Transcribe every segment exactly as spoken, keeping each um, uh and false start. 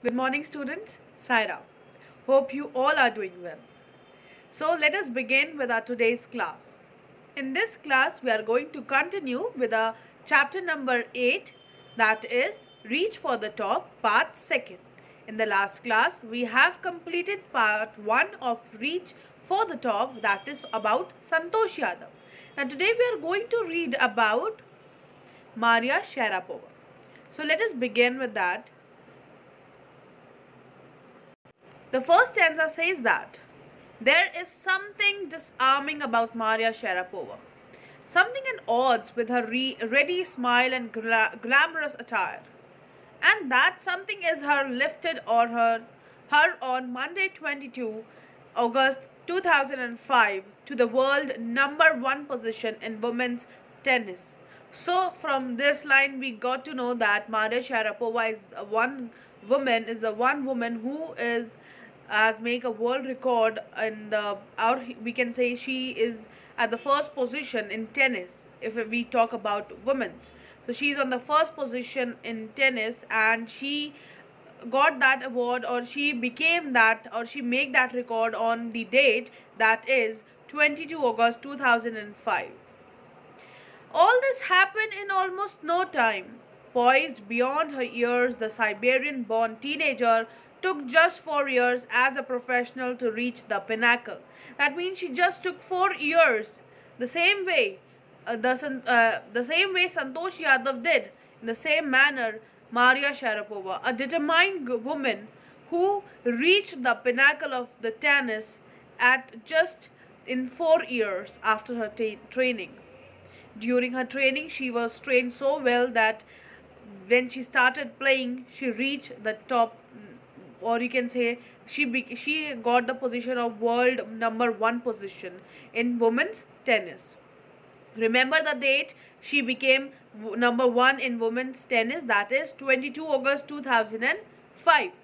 Good morning, students. Saira. Hope you all are doing well. So, let us begin with our today's class. In this class, we are going to continue with our chapter number eight, that is Reach for the Top, part second. In the last class, we have completed part one of Reach for the Top, that is about Santosh Yadav. Now, today we are going to read about Maria Sharapova. So, let us begin with that. The first stanza says that there is something disarming about Maria Sharapova, something at odds with her re ready smile and gla glamorous attire, and that something is her lifted or her her on Monday twenty-second August two thousand five to the world number one position in women's tennis. So from this line we got to know that Maria Sharapova is the one woman is the one woman who is as make a world record in the our we can say she is at the first position in tennis if we talk about women's. So she's on the first position in tennis and she got that award, or she became that, or she make that record on the date that is twenty-second August two thousand five. All this happened in almost no time. Poised beyond her years, the Siberian-born teenager took just four years as a professional to reach the pinnacle. That means she just took four years, the same way, uh, the, uh, the same way Santosh Yadav did. In the same manner, Maria Sharapova, a determined woman who reached the pinnacle of the tennis at just in four years after her training. During her training, she was trained so well that when she started playing, she reached the top, or you can say she be, she got the position of world number one position in women's tennis. Remember the date she became number one in women's tennis, that is twenty-second August two thousand five.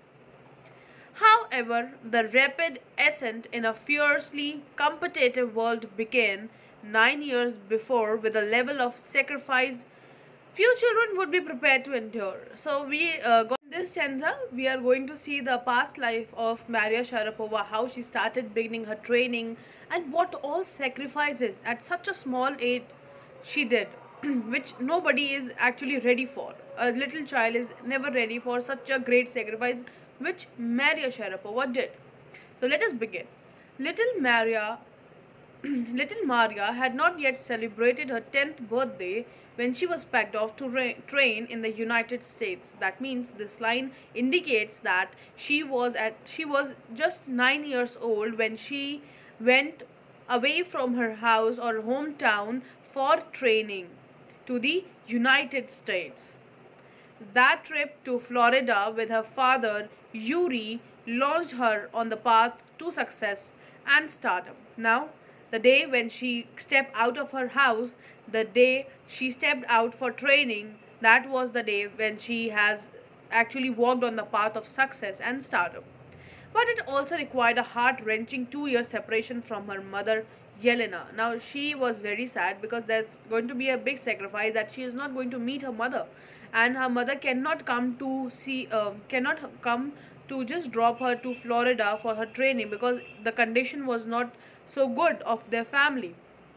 However, the rapid ascent in a fiercely competitive world began nine years before with a level of sacrifice few children would be prepared to endure. So we uh, got in this stanza, we are going to see the past life of Maria Sharapova, how she started beginning her training and what all sacrifices at such a small age she did, which nobody is actually ready for. A little child is never ready for such a great sacrifice which Maria Sharapova did. So let us begin. Little Maria Little Maria had not yet celebrated her tenth birthday when she was packed off to train in the United States. That means this line indicates that she was at she was just nine years old when she went away from her house or hometown for training to the United States. That trip to Florida with her father, Yuri, launched her on the path to success and stardom. Now, the day when she stepped out of her house, the day she stepped out for training, that was the day when she has actually walked on the path of success and stardom. But it also required a heart-wrenching two-year separation from her mother, Yelena. Now, she was very sad because there's going to be a big sacrifice that she is not going to meet her mother. And her mother cannot come to see, uh, cannot come to just drop her to Florida for her training because the condition was not so good of their family.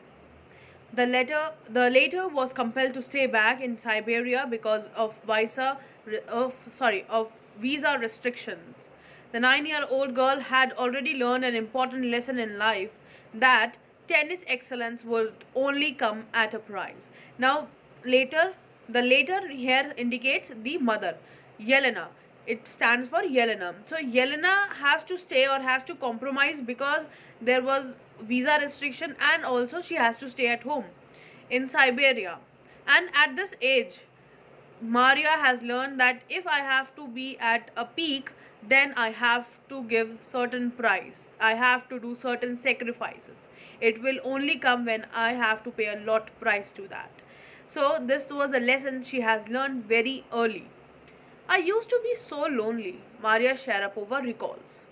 The latter, the later was compelled to stay back in Siberia because of visa, of sorry, of visa restrictions. The nine-year-old girl had already learned an important lesson in life, that tennis excellence would only come at a price. Now, later, the later here indicates the mother, Yelena. It stands for Yelena. So Yelena has to stay or has to compromise because there was visa restriction, and also she has to stay at home in Siberia. And at this age, Maria has learned that if I have to be at a peak, then I have to give certain price. I have to do certain sacrifices. It will only come when I have to pay a lot price to that. So this was a lesson she has learned very early. I used to be so lonely, Maria Sharapova recalls.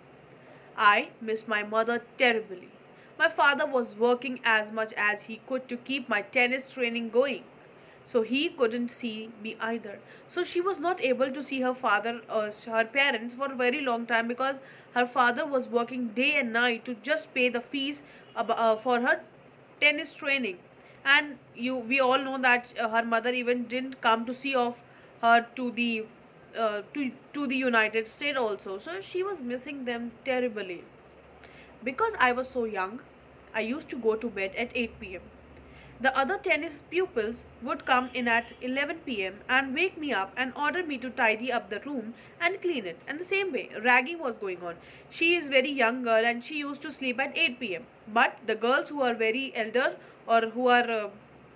I missed my mother terribly. My father was working as much as he could to keep my tennis training going. so he couldn't see me either. So she was not able to see her father or her parents for a very long time, because her father was working day and night to just pay the fees ab- uh, for her tennis training. And you we all know that uh, her mother even didn't come to see of her to the uh, to to the United States also. So she was missing them terribly. Because I was so young, I used to go to bed at eight p m. The other tennis pupils would come in at eleven p m and wake me up and order me to tidy up the room and clean it. And the same way, ragging was going on. She is very young girl and she used to sleep at eight p m. But the girls who are very elder, or who are uh,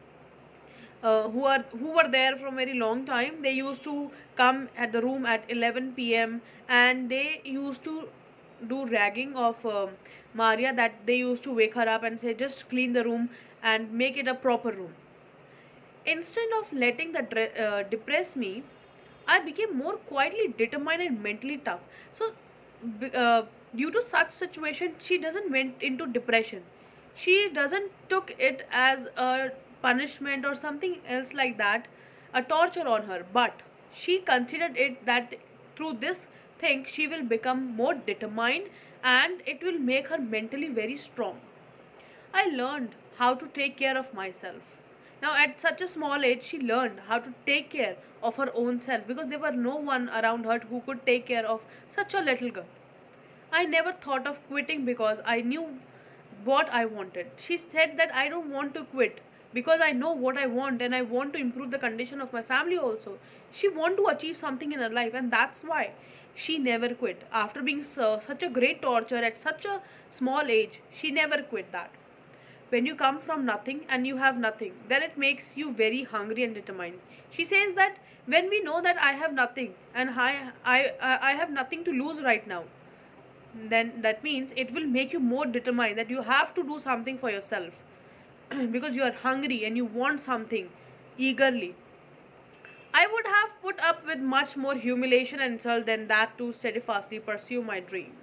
uh, who are who were there from very long time, they used to come at the room at eleven p m and they used to do ragging of um Maria, that they used to wake her up and say just clean the room and make it a proper room. Instead of letting that dre- uh, depress me, I became more quietly determined and mentally tough. So, b- uh, due to such situation, she doesn't went into depression. She doesn't took it as a punishment or something else like that, a torture on her. But she considered it that through this thing she will become more determined, and it will make her mentally very strong. I learned how to take care of myself. Now, at such a small age, she learned how to take care of her own self, because there were no one around her who could take care of such a little girl. I never thought of quitting because I knew what I wanted. She said that I don't want to quit because I know what I want, and I want to improve the condition of my family also. She want to achieve something in her life, and that's why she never quit. After being so, such a great torture at such a small age, she never quit that. When you come from nothing and you have nothing, then it makes you very hungry and determined. She says that when we know that I have nothing and I, I, I have nothing to lose right now, then that means it will make you more determined that you have to do something for yourself because you are hungry and you want something eagerly. I would have put up with much more humiliation and insult than that to steadfastly pursue my dream.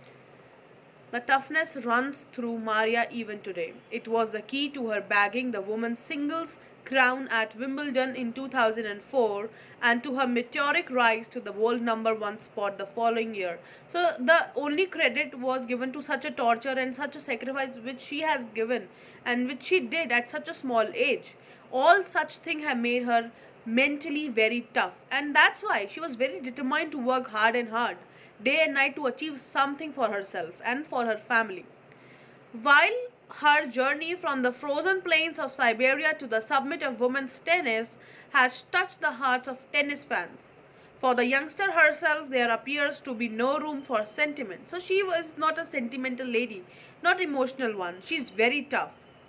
The toughness runs through Maria even today. It was the key to her bagging the women's singles crown at Wimbledon in two thousand four, and to her meteoric rise to the world number one spot the following year. So the only credit was given to such a torture and such a sacrifice which she has given and which she did at such a small age. All such things have made her mentally very tough, and that's why she was very determined to work hard and hard day and night to achieve something for herself and for her family. While her journey from the frozen plains of Siberia to the summit of women's tennis has touched the hearts of tennis fans, for the youngster herself there appears to be no room for sentiment. So she was not a sentimental lady, not emotional one. She's very tough.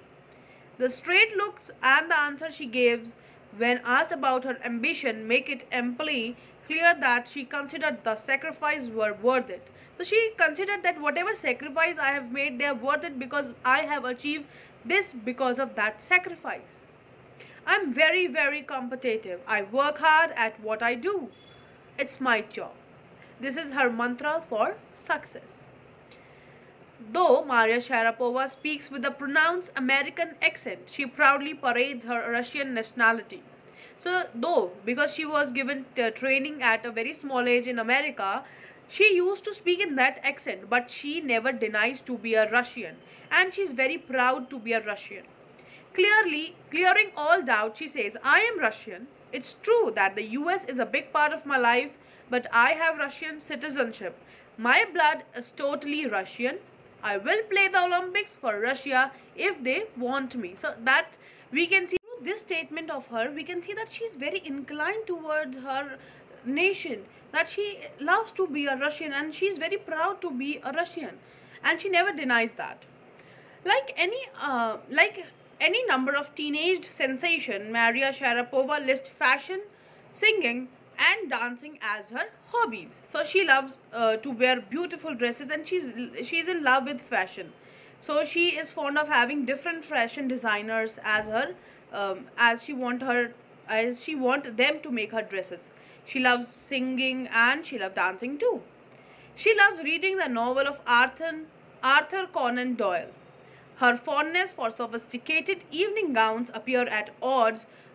The straight looks and the answer she gives when asked about her ambition make it amply clear that she considered the sacrifice were worth it. So she considered that whatever sacrifice I have made, they are worth it because I have achieved this because of that sacrifice. I'm very, very competitive. I work hard at what I do. It's my job. This is her mantra for success. Though Maria Sharapova speaks with a pronounced American accent, she proudly parades her Russian nationality. So, though, because she was given uh, training at a very small age in America, she used to speak in that accent, but she never denies to be a Russian, and she is very proud to be a Russian. Clearly, clearing all doubt, she says, I am Russian. It's true that the U S is a big part of my life, but I have Russian citizenship. My blood is totally Russian. I will play the Olympics for Russia if they want me. So that we can see through this statement of her, we can see that she is very inclined towards her nation, that she loves to be a Russian and she is very proud to be a Russian, and she never denies that. Like any uh, like any number of teenage sensation, Maria Sharapova lists fashion, singing, and dancing as her hobbies. So she loves uh, to wear beautiful dresses, and she's she's in love with fashion. So she is fond of having different fashion designers as her um, as she want her as she want them to make her dresses. She loves singing and she loves dancing too. She loves reading the novel of Arthur Arthur Conan Doyle. Her fondness for sophisticated evening gowns appear at odds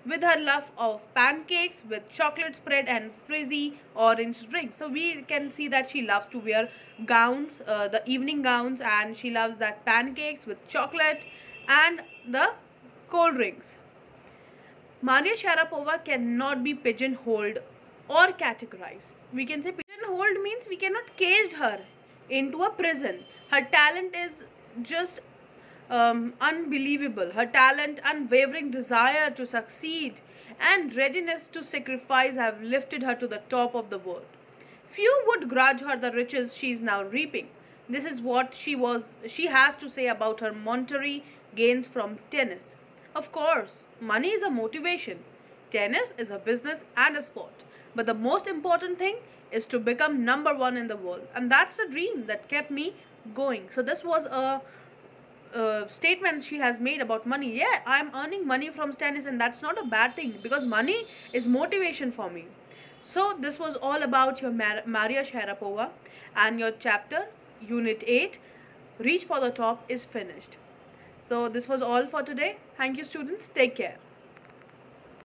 with her love of pancakes with chocolate spread and frizzy orange drink. So we can see that she loves to wear gowns, uh, the evening gowns, and she loves that pancakes with chocolate and the cold drinks. Maria Sharapova cannot be pigeonholed or categorized. We can say pigeonholed means we cannot cage her into a prison. Her talent is just um, unbelievable. Her talent, unwavering desire to succeed, and readiness to sacrifice have lifted her to the top of the world. Few would grudge her the riches she is now reaping. This is what she was she has to say about her monetary gains from tennis. Of course, money is a motivation. Tennis is a business and a sport. But the most important thing is to become number one in the world. And that's the dream that kept me going. So this was a, a statement she has made about money. Yeah, I'm earning money from tennis, and that's not a bad thing because money is motivation for me. So this was all about your Mar Maria Sharapova, and your chapter, Unit eight, Reach for the Top, is finished. So this was all for today. Thank you, students. Take care.